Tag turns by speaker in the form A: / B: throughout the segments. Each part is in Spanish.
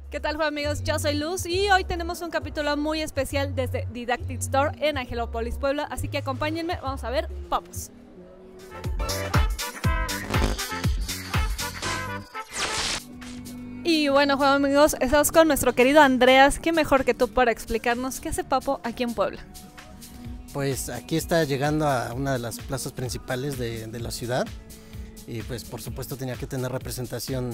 A: ¿Qué tal, amigos? Yo soy Luz y hoy tenemos un capítulo muy especial desde Didactic Store en Angelópolis, Puebla, así que acompáñenme, vamos a ver Popos. Y bueno, amigos, estamos con nuestro querido Andreas, qué mejor que tú para explicarnos qué hace Papo aquí en Puebla.
B: Pues aquí está llegando a una de las plazas principales de la ciudad y pues por supuesto tenía que tener representación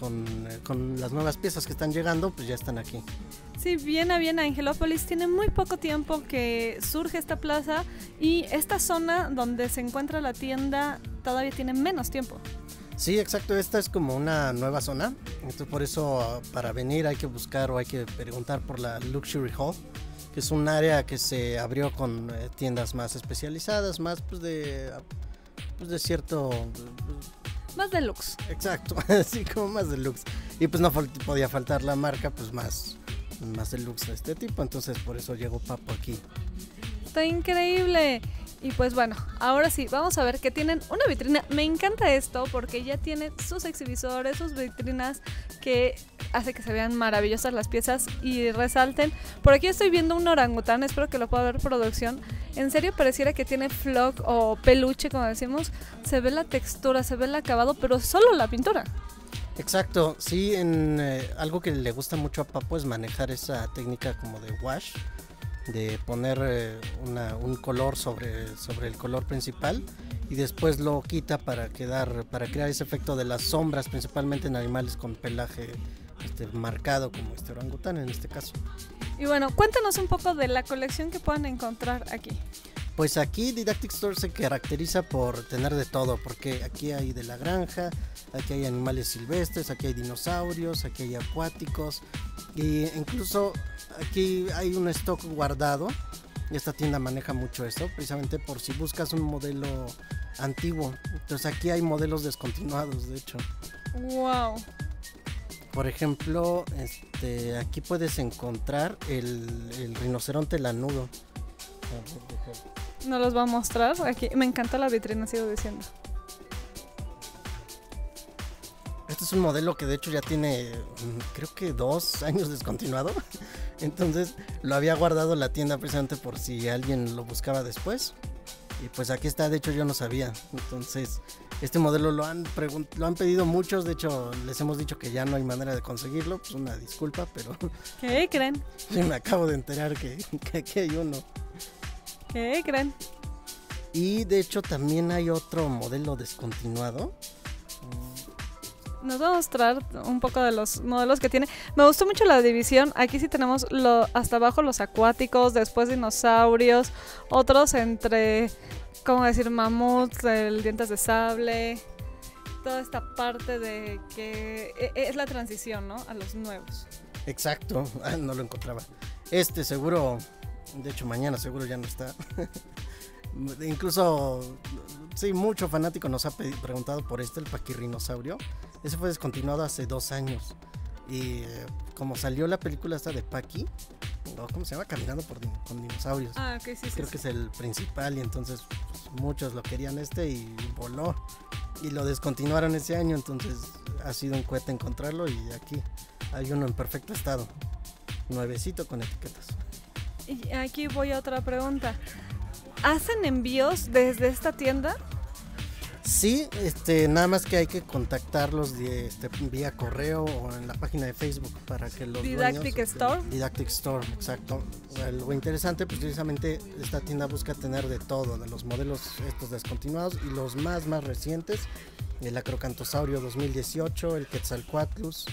B: con las nuevas piezas que están llegando, pues ya están aquí.
A: Sí, viene bien a Angelópolis, tiene muy poco tiempo que surge esta plaza y esta zona donde se encuentra la tienda todavía tiene menos tiempo.
B: Sí, exacto, esta es como una nueva zona, entonces por eso para venir hay que buscar o hay que preguntar por la Luxury Hall, que es un área que se abrió con tiendas más especializadas, más pues de cierto...
A: Más deluxe.
B: Exacto, así como más deluxe. Y pues no podía faltar la marca pues más deluxe de este tipo, entonces por eso llegó Papo aquí.
A: Está increíble. Y pues bueno, ahora sí, vamos a ver que tienen una vitrina. Me encanta esto porque ya tienen sus exhibiciones, sus vitrinas que hace que se vean maravillosas las piezas y resalten. Por aquí estoy viendo un orangután, espero que lo pueda ver producción. En serio pareciera que tiene flock o peluche, como decimos. Se ve la textura, se ve el acabado, pero solo la pintura.
B: Exacto, sí, algo que le gusta mucho a Papo es manejar esa técnica como de wash, de poner un color sobre el color principal y después lo quita para crear ese efecto de las sombras, principalmente en animales con pelaje marcado como este orangután en este caso.
A: Y bueno, cuéntanos un poco de la colección que pueden encontrar aquí.
B: Pues aquí Didactic Store se caracteriza por tener de todo, porque aquí hay de la granja, aquí hay animales silvestres, aquí hay dinosaurios, aquí hay acuáticos y incluso aquí hay un stock guardado. Y esta tienda maneja mucho esto, precisamente por si buscas un modelo antiguo. Entonces aquí hay modelos descontinuados, de hecho.
A: Wow.
B: Por ejemplo, aquí puedes encontrar el rinoceronte lanudo.
A: ¿No los va a mostrar? Aquí me encanta la vitrina, sigo diciendo.
B: Este es un modelo que de hecho ya tiene, creo que 2 años descontinuado. Entonces lo había guardado en la tienda precisamente por si alguien lo buscaba después. Y pues aquí está, de hecho yo no sabía. Entonces este modelo lo han pedido muchos. De hecho les hemos dicho que ya no hay manera de conseguirlo. Pues una disculpa, pero...
A: ¿Qué creen?
B: Sí, me acabo de enterar que aquí hay uno.
A: ¿Qué creen?
B: Y de hecho también hay otro modelo descontinuado.
A: Nos va a mostrar un poco de los modelos que tiene. Me gustó mucho la división. Aquí sí tenemos hasta abajo los acuáticos, después dinosaurios, otros entre, ¿cómo decir? Mamuts, dientes de sable. Toda esta parte de que es la transición, ¿no? A los nuevos.
B: Exacto, no lo encontraba. Seguro, de hecho mañana seguro ya no está. Incluso, sí, mucho fanático nos ha preguntado por el paquirrinosaurio. Ese fue descontinuado hace 2 años. Y como salió la película esta de Paqui, ¿cómo se llama? Caminando con dinosaurios.
A: Ah, ok, sí.
B: Creo que es el principal y entonces pues, muchos lo querían y voló. Y lo descontinuaron ese año, entonces ha sido un cohete encontrarlo y aquí hay uno en perfecto estado. Nuevecito con etiquetas.
A: Y aquí voy a otra pregunta. ¿Hacen envíos desde esta tienda?
B: Sí, nada más que hay que contactarlos vía correo o en la página de Facebook para que los
A: Didactic Store.
B: Didactic Store, exacto. Lo interesante, pues precisamente esta tienda busca tener de todo, de los modelos estos descontinuados y los más recientes, el Acrocantosaurio 2018, el Quetzalcoatlus.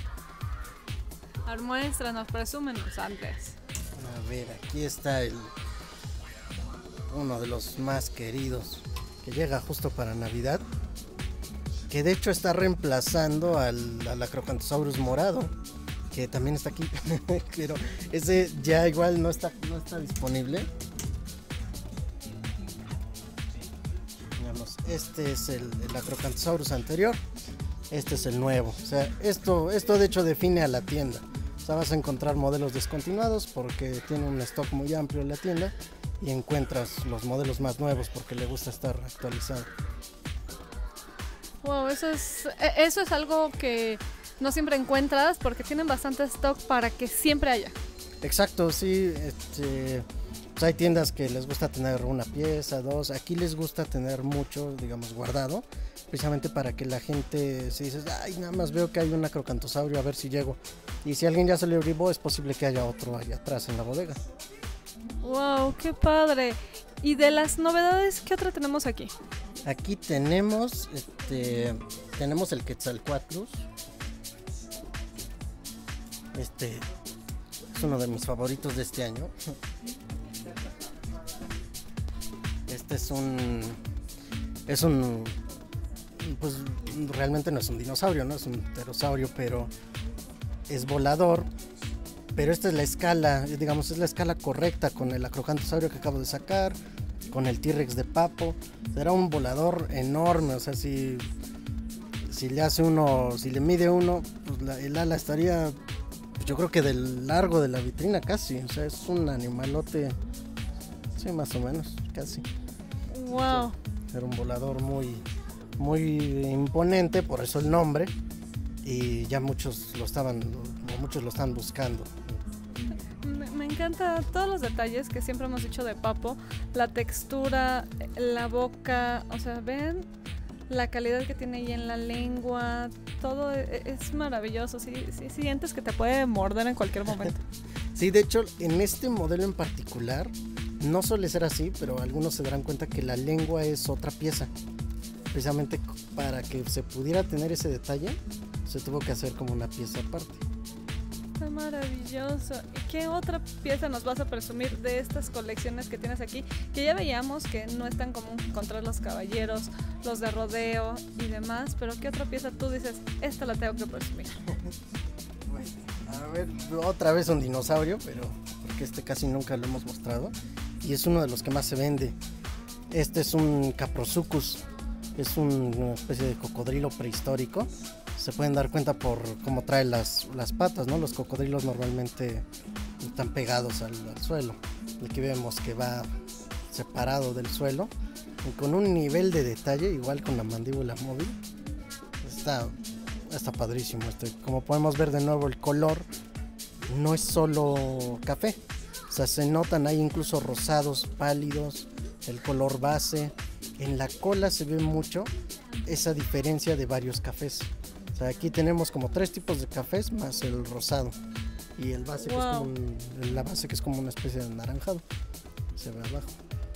A: Muéstranos, presúmenos antes.
B: A ver, aquí está uno de los más queridos que llega justo para Navidad, que de hecho está reemplazando al Acrocanthosaurus morado, que también está aquí, pero ese ya igual no está disponible. Digamos, este es el Acrocanthosaurus anterior, este es el nuevo. O sea, esto de hecho define a la tienda. O sea, vas a encontrar modelos descontinuados porque tiene un stock muy amplio en la tienda y encuentras los modelos más nuevos porque le gusta estar actualizado.
A: Wow, eso es algo que no siempre encuentras porque tienen bastante stock para que siempre haya.
B: Exacto, sí, pues hay tiendas que les gusta tener una pieza, dos, aquí les gusta tener mucho, digamos, guardado, precisamente para que la gente, si dices, ay, nada más veo que hay una crocantosaurio, a ver si llego, y si alguien ya se le bribó, es posible que haya otro allá atrás en la bodega.
A: ¡Wow! ¡Qué padre! Y de las novedades, ¿qué otra tenemos aquí?
B: Aquí tenemos, tenemos el Quetzalcoatlus, es uno de mis favoritos de este año. Este es un, pues realmente no es un dinosaurio, ¿no? Es un pterosaurio, pero es volador. Pero esta es la escala, digamos, es la escala correcta con el acrocantosaurio que acabo de sacar, con el T-Rex de Papo. Será un volador enorme, o sea, si le hace uno, si le mide uno, pues el ala estaría, pues yo creo que del largo de la vitrina casi, o sea, es un animalote, sí, más o menos, casi.
A: Wow.
B: Era un volador muy, muy imponente, por eso el nombre, y ya muchos lo están buscando.
A: Me encanta todos los detalles que siempre hemos dicho de Papo, la textura, la boca, o sea, ven la calidad que tiene ahí en la lengua, todo es maravilloso, sí, sientes que te puede morder en cualquier momento.
B: Sí, de hecho, en este modelo en particular, no suele ser así, pero algunos se darán cuenta que la lengua es otra pieza. Precisamente para que se pudiera tener ese detalle, se tuvo que hacer como una pieza aparte.
A: Está maravilloso. ¿Y qué otra pieza nos vas a presumir de estas colecciones que tienes aquí? Que ya veíamos que no es tan común encontrar los caballeros, los de rodeo y demás, pero ¿qué otra pieza tú dices, esta la tengo que presumir?
B: A ver, otra vez un dinosaurio, pero porque casi nunca lo hemos mostrado y es uno de los que más se vende. Este es un Caprosuchus, es una especie de cocodrilo prehistórico. Se pueden dar cuenta por cómo trae las patas, ¿no? Los cocodrilos normalmente están pegados al suelo. Y aquí vemos que va separado del suelo y con un nivel de detalle, igual con la mandíbula móvil. Está padrísimo. Como podemos ver de nuevo, el color no es solo café. O sea, se notan ahí incluso rosados, pálidos, el color base. En la cola se ve mucho esa diferencia de varios cafés. O sea, aquí tenemos como 3 tipos de cafés más el rosado. Y el base, wow, la base que es como una especie de anaranjado. Se ve abajo.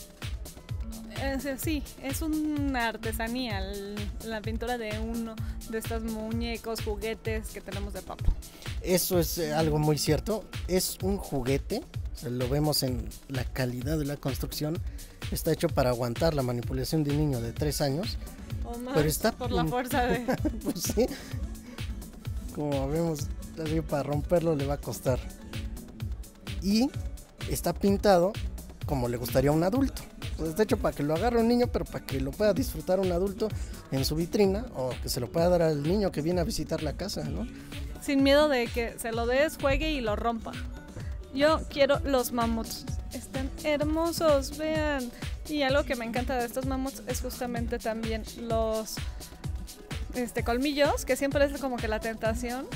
A: Sí, es una artesanía la pintura de uno de estos muñecos, juguetes que tenemos de Papo.
B: Eso es algo muy cierto. Es un juguete, o sea, lo vemos en la calidad de la construcción. Está hecho para aguantar la manipulación de un niño de 3 años.
A: O más,
B: pero está
A: por la fuerza de...
B: Pues sí, como vemos, para romperlo le va a costar. Y está pintado como le gustaría a un adulto. Pues está hecho para que lo agarre un niño, pero para que lo pueda disfrutar un adulto en su vitrina, o que se lo pueda dar al niño que viene a visitar la casa, ¿no?
A: Sin miedo de que se lo des, juegue y lo rompa. Yo quiero los mamuts. Están hermosos, vean. Y algo que me encanta de estos mamuts es justamente también los colmillos, que siempre es como que la tentación.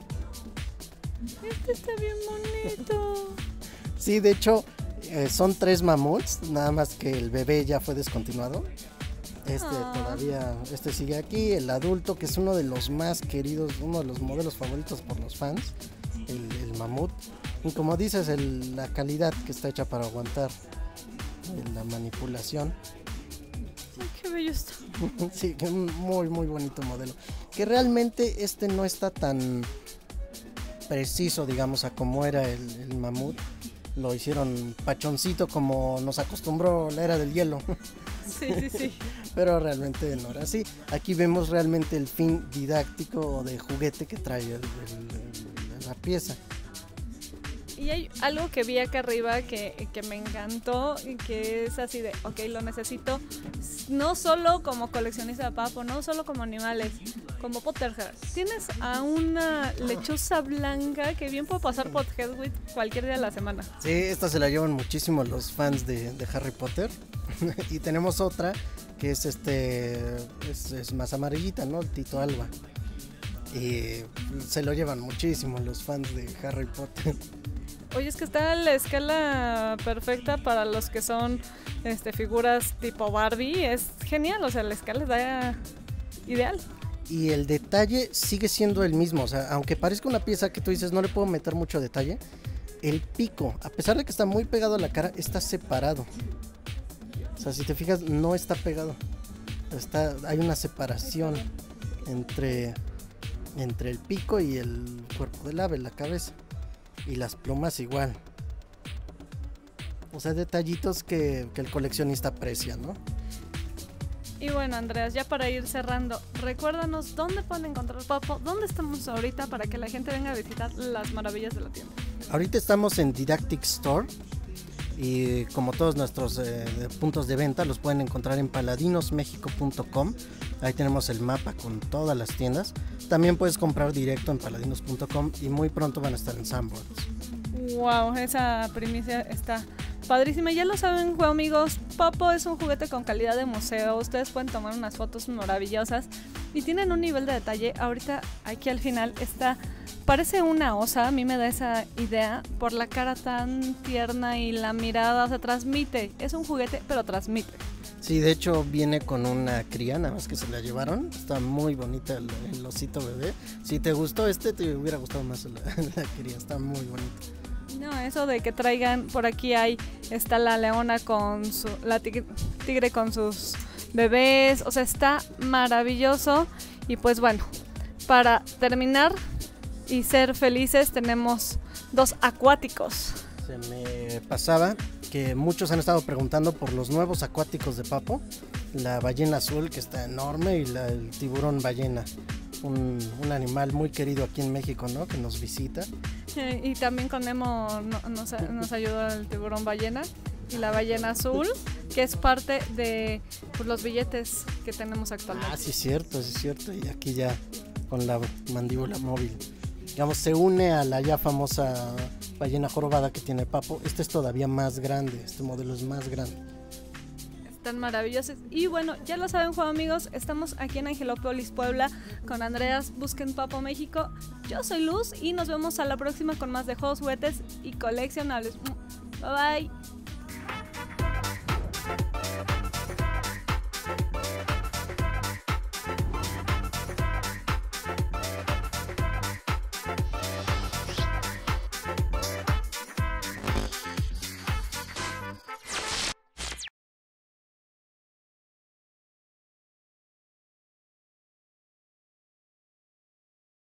A: Este está bien bonito.
B: Sí, de hecho, son 3 mamuts, nada más que el bebé ya fue descontinuado. Todavía, sigue aquí, el adulto, que es uno de los más queridos, uno de los modelos favoritos por los fans, el mamut. Y como dices, la calidad que está hecha para aguantar la manipulación.
A: Ay, qué bello está.
B: Sí, que es un muy muy bonito modelo. Que realmente no está tan preciso, digamos, a cómo era el mamut. Lo hicieron pachoncito como nos acostumbró la era del hielo.
A: Sí.
B: Pero realmente no era así. Aquí vemos realmente el fin didáctico o de juguete que trae la pieza.
A: Y hay algo que vi acá arriba que me encantó y que es así de, ok, lo necesito no solo como coleccionista de Papo, no solo como animales, como Potterhead. Tienes a una lechuza blanca que bien puede pasar Potterhead cualquier día de la semana.
B: Sí, esta se la llevan muchísimo los fans de Harry Potter. Y tenemos otra que es más amarillita, ¿no? El Tito Alba. y se lo llevan muchísimo los fans de Harry Potter.
A: Oye, es que está la escala perfecta para los que son figuras tipo Barbie. Es genial, o sea, la escala está ideal.
B: Y el detalle sigue siendo el mismo, o sea, aunque parezca una pieza que tú dices no le puedo meter mucho detalle, el pico, a pesar de que está muy pegado a la cara, está separado. O sea, si te fijas, no está pegado. Hay una separación entre el pico y el cuerpo del ave, la cabeza. Y las plumas igual. O sea, detallitos que el coleccionista aprecia, ¿no?
A: Y bueno, Andreas, ya para ir cerrando, recuérdanos dónde pueden encontrar Papo, dónde estamos ahorita para que la gente venga a visitar las maravillas de la tienda.
B: Ahorita estamos en Didactic Store y como todos nuestros puntos de venta los pueden encontrar en paladinosmexico.com. Ahí tenemos el mapa con todas las tiendas. También puedes comprar directo en paladinos.com y muy pronto van a estar en Sanborns.
A: Wow, esa primicia está padrísima. Ya lo saben, amigos, Papo es un juguete con calidad de museo. Ustedes pueden tomar unas fotos maravillosas y tienen un nivel de detalle. Ahorita aquí al final parece una osa, a mí me da esa idea por la cara tan tierna y la mirada, o sea, transmite. Es un juguete, pero transmite.
B: Sí, de hecho viene con una cría, nada más que se la llevaron. Está muy bonita el osito bebé. Si te gustó te hubiera gustado más la cría, está muy bonita.
A: No, eso de que traigan, por aquí está la leona la tigre con sus bebés, o sea, está maravilloso. Y pues bueno, para terminar y ser felices tenemos 2 acuáticos.
B: Se me pasaba que muchos han estado preguntando por los nuevos acuáticos de Papo, la ballena azul que está enorme y el tiburón ballena. Un animal muy querido aquí en México, ¿no? Que nos visita.
A: Y también con Nemo nos ayuda el tiburón ballena y la ballena azul, que es parte de los billetes que tenemos actualmente.
B: Ah, sí es cierto. Y aquí ya con la mandíbula móvil. Digamos, se une a la ya famosa ballena jorobada que tiene Papo. Este es todavía más grande, este modelo es más grande.
A: Tan maravillosos. Y bueno, ya lo saben, amigos, estamos aquí en Angelópolis, Puebla, con Andreas. Busquen Papo México. Yo soy Luz y nos vemos a la próxima con más de juegos, juguetes y coleccionables. Bye bye.